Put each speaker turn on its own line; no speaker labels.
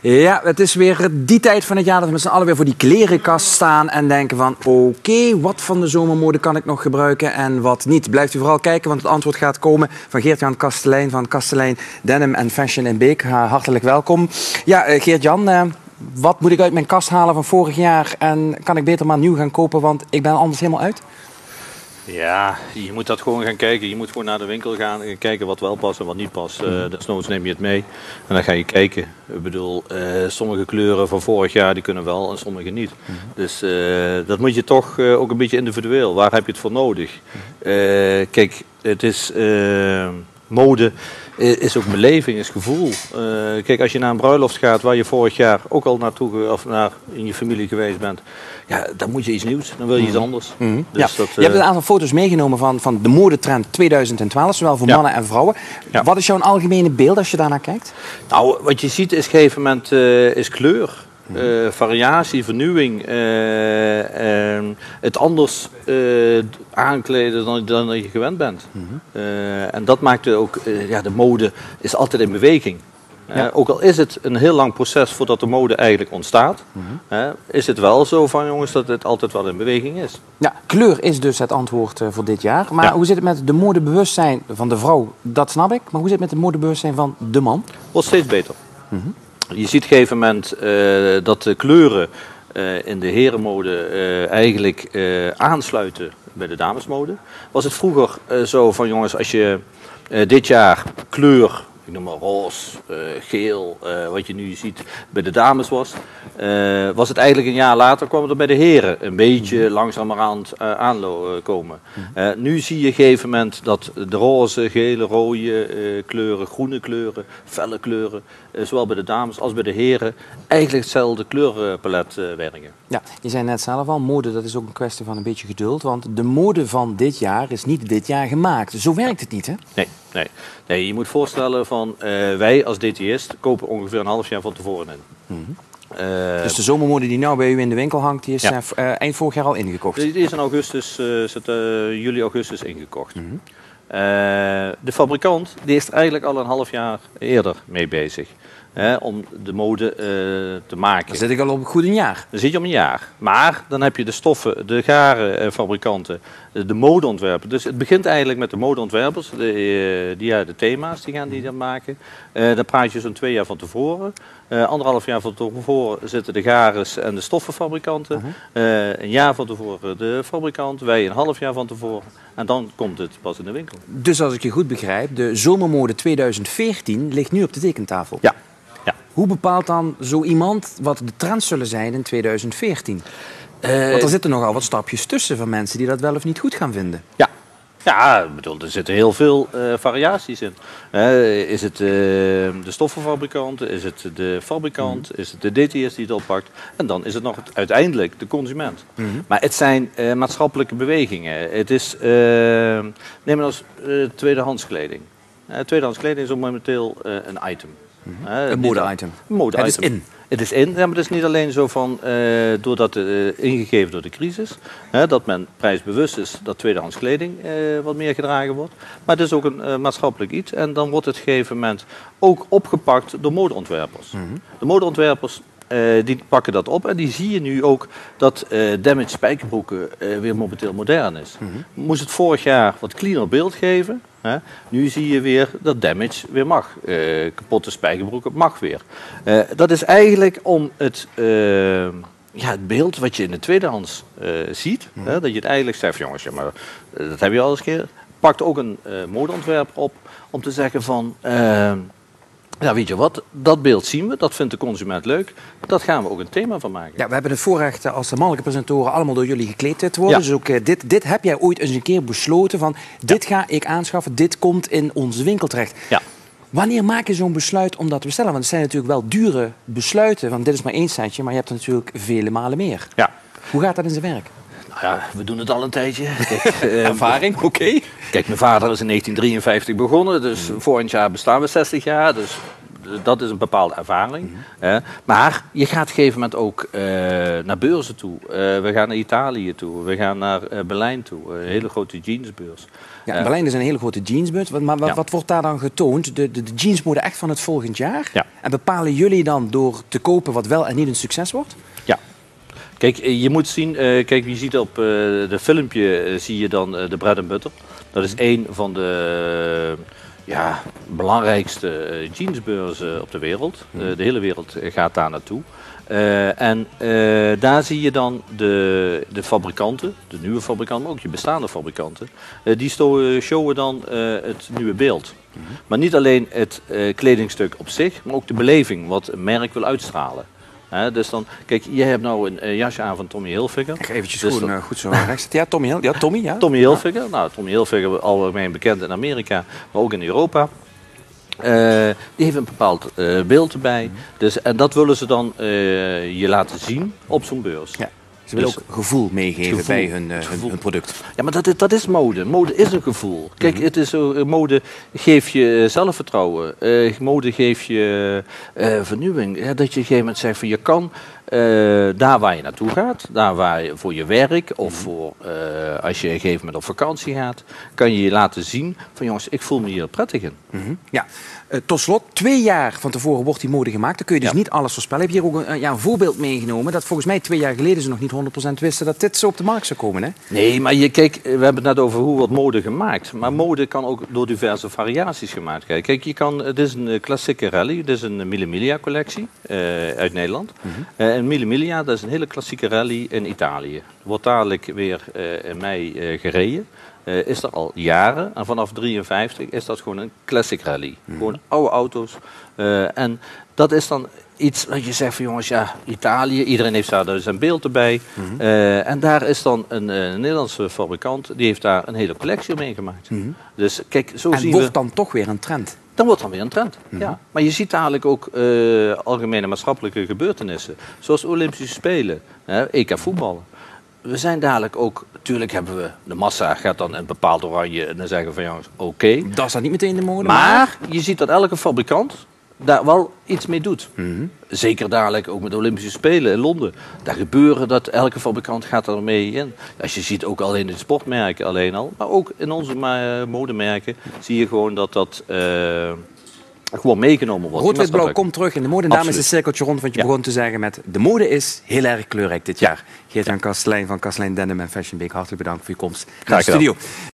Ja, het is weer die tijd van het jaar dat we met z'n allen weer voor die klerenkast staan en denken van oké, wat van de zomermode kan ik nog gebruiken en wat niet. Blijft u vooral kijken, want het antwoord gaat komen van Geert-Jan Kastelein van Kastelein Denim & Fashion in Beek. Hartelijk welkom. Ja, Geert-Jan, wat moet ik uit mijn kast halen van vorig jaar en kan ik beter maar nieuw gaan kopen, want ik ben anders helemaal uit?
Ja, je moet dat gewoon gaan kijken. Je moet gewoon naar de winkel gaan en kijken wat wel past en wat niet past. Desnoods neem je het mee en dan ga je kijken. Ik bedoel, sommige kleuren van vorig jaar die kunnen wel en sommige niet. Dus dat moet je toch ook een beetje individueel. Waar heb je het voor nodig? Kijk, het is mode. Is ook beleving, is gevoel. Kijk, als je naar een bruiloft gaat waar je vorig jaar ook al naartoe of naar in je familie geweest bent, ja, dan moet je iets nieuws, dan wil je iets anders. Dus
ja. Je hebt een aantal foto's meegenomen van de modetrend 2012, zowel voor mannen en vrouwen. Ja. Wat is jouw algemene beeld als je daarnaar kijkt?
Nou, wat je ziet is op een gegeven moment is kleur. Variatie, vernieuwing, het anders aankleden dan je gewend bent. En dat maakt ook, de mode is altijd in beweging. Ja. Ook al is het een heel lang proces voordat de mode eigenlijk ontstaat, is het wel zo van jongens dat het altijd wel in beweging is. Ja,
kleur is dus het antwoord voor dit jaar. Maar hoe zit het met de modebewustzijn van de vrouw? Dat snap ik. Maar hoe zit het met het modebewustzijn van de man?
Wordt steeds beter. Je ziet op een gegeven moment dat de kleuren in de herenmode eigenlijk aansluiten bij de damesmode. Was het vroeger zo van jongens, als je dit jaar kleur, ik noem maar roze, geel, wat je nu ziet bij de dames was het eigenlijk een jaar later kwam het er bij de heren een beetje langzamerhand aankomen. Nu zie je op een gegeven moment dat de roze, gele, rode kleuren, groene kleuren, felle kleuren, zowel bij de dames als bij de heren, eigenlijk hetzelfde kleurpalet werken.
Ja, je zei net zelf al, mode dat is ook een kwestie van een beetje geduld, want de mode van dit jaar is niet dit jaar gemaakt. Zo werkt het niet, hè?
Nee, je moet voorstellen van wij als DTist kopen ongeveer een half jaar van tevoren in.
Dus de zomermode die nou bij u in de winkel hangt, die is eind vorig jaar al ingekocht?
Die is in augustus, juli, augustus ingekocht. De fabrikant die is er eigenlijk al een half jaar eerder mee bezig. Om de mode te maken.
Dan zit ik al op goed een jaar.
Dan zit je op een jaar. Maar dan heb je de stoffen, de garenfabrikanten, de modeontwerpers. Dus het begint eigenlijk met de modeontwerpers. De thema's die gaan die dan maken. Dan praat je zo'n 2 jaar van tevoren. 1,5 jaar van tevoren zitten de garens en de stoffenfabrikanten. Een jaar van tevoren de fabrikant. Wij een half jaar van tevoren. En dan komt het pas in de winkel.
Dus als ik je goed begrijp, de zomermode 2014 ligt nu op de tekentafel.
Ja.
Hoe bepaalt dan zo iemand wat de trends zullen zijn in 2014? Want er zitten nogal wat stapjes tussen van mensen die dat wel of niet goed gaan vinden.
Ja, ik bedoel, er zitten heel veel variaties in. Is het de stoffenfabrikant, is het de fabrikant, is het de DTS die het oppakt. En dan is het nog uiteindelijk de consument. Maar het zijn maatschappelijke bewegingen. Het is, neem maar als tweedehands kleding. Tweedehands kleding is ook momenteel een item.
Een mode-item. Het is in.
Het is in, maar het is niet alleen zo van, doordat ingegeven door de crisis, dat men prijsbewust is dat tweedehands kleding wat meer gedragen wordt. Maar het is ook een maatschappelijk iets en dan wordt het op een gegeven moment ook opgepakt door modeontwerpers. De modeontwerpers die pakken dat op en die zie je nu ook dat damage spijkerbroeken weer momenteel modern is. Moest het vorig jaar wat cleaner beeld geven. Nu zie je weer dat damage weer mag. Kapotte spijkerbroeken mag weer. Dat is eigenlijk om het beeld wat je in de tweedehands ziet. Dat je het eigenlijk zegt, jongens, maar dat heb je al eens een keer. Pakt ook een modeontwerper op om te zeggen van, weet je wat, dat beeld zien we, dat vindt de consument leuk. Dat gaan we ook een thema van maken.
Ja, we hebben het voorrecht als de mannelijke presentatoren allemaal door jullie gekleed te worden. Dus ook dit heb jij ooit eens een keer besloten van, dit ga ik aanschaffen, dit komt in onze winkel terecht. Ja. Wanneer maak je zo'n besluit om dat te bestellen? Want het zijn natuurlijk wel dure besluiten, want dit is maar 1 setje, maar je hebt er natuurlijk vele malen meer. Ja. Hoe gaat dat in zijn werk?
Nou ja, we doen het al een tijdje. Kijk,
ervaring, oké.
Kijk, mijn vader is in 1953 begonnen, dus volgend jaar bestaan we 60 jaar. Dus dat is een bepaalde ervaring. Maar je gaat op een gegeven moment ook naar beurzen toe. We gaan naar Italië toe. We gaan naar Berlijn toe. Een hele grote jeansbeurs.
Ja, Berlijn is een hele grote jeansbeurs. Maar wat wordt daar dan getoond? De jeansmode echt van het volgend jaar?
Ja.
En bepalen jullie dan door te kopen wat wel en niet een succes wordt?
Ja. Kijk, je moet zien, kijk, je ziet op de filmpje zie je dan de bread and butter. Dat is één van de belangrijkste jeansbeurzen op de wereld. De hele wereld gaat daar naartoe. En daar zie je dan de fabrikanten, de nieuwe fabrikanten, maar ook je bestaande fabrikanten. Die showen dan het nieuwe beeld. Maar niet alleen het kledingstuk op zich, maar ook de beleving, wat een merk wil uitstralen. Dus dan, kijk, jij hebt nou een jasje aan van Tommy Hilfiger.
Ik ga eventjes
dus
goed zo rechts. Ja, Tommy. Ja.
Tommy Hilfiger. Nou, Tommy Hilfiger, algemeen bekend in Amerika, maar ook in Europa. Die heeft een bepaald beeld erbij. Dus, en dat willen ze dan je laten zien op zo'n beurs.
Ja. Ze willen ook gevoel meegeven bij hun product.
Ja, maar dat is mode. Mode is een gevoel. Kijk, het is mode geeft je zelfvertrouwen. Mode geeft je vernieuwing. Ja, dat je op een gegeven moment zegt van je kan daar waar je naartoe gaat, daar waar je voor je werk of voor als je op een gegeven moment op vakantie gaat, kan je je laten zien van jongens, ik voel me hier prettig in.
Ja. Tot slot, 2 jaar van tevoren wordt die mode gemaakt. Dan kun je dus niet alles voorspellen. Heb je hier ook een voorbeeld meegenomen dat volgens mij 2 jaar geleden ze nog niet 100% wisten dat dit zo op de markt zou komen, hè?
Nee, maar kijk, we hebben het net over hoe wordt mode gemaakt. Maar mode kan ook door diverse variaties gemaakt worden. Kijk, dit is een klassieke rally. Dit is een Mille Miglia collectie uit Nederland. En Mille Miglia, dat is een hele klassieke rally in Italië. Wordt dadelijk weer in mei gereden. Is er al jaren. En vanaf 1953 is dat gewoon een classic rally. Gewoon oude auto's. En dat is dan iets wat je zegt van jongens, ja, Italië. Iedereen heeft daar dus een beeld erbij. En daar is dan een Nederlandse fabrikant. Die heeft daar een hele collectie omheen gemaakt. Dus kijk, zo zien we...
En wordt dan toch weer een trend?
Dan wordt dan weer een trend, ja. Maar je ziet dadelijk ook algemene maatschappelijke gebeurtenissen. Zoals de Olympische Spelen, EK voetballen. We zijn dadelijk ook, natuurlijk hebben we, de massa gaat dan een bepaald oranje en dan zeggen van jongens, oké.
Dat is dan niet meteen de mode.
Maar je ziet dat elke fabrikant daar wel iets mee doet. Zeker dadelijk ook met de Olympische Spelen in Londen. Daar gebeuren dat elke fabrikant gaat er mee in. Als je ziet ook al in de sportmerken alleen al, maar ook in onze modemerken zie je gewoon dat gewoon meegenomen wordt.
Rood, wit, blauw komt terug in de mode. En daarom is het cirkeltje rond, want je begon te zeggen met de mode is heel erg kleurrijk dit jaar. Geert-Jan Kastelein van Kastelein Denim en Fashion Week, hartelijk bedankt voor je komst naar de studio.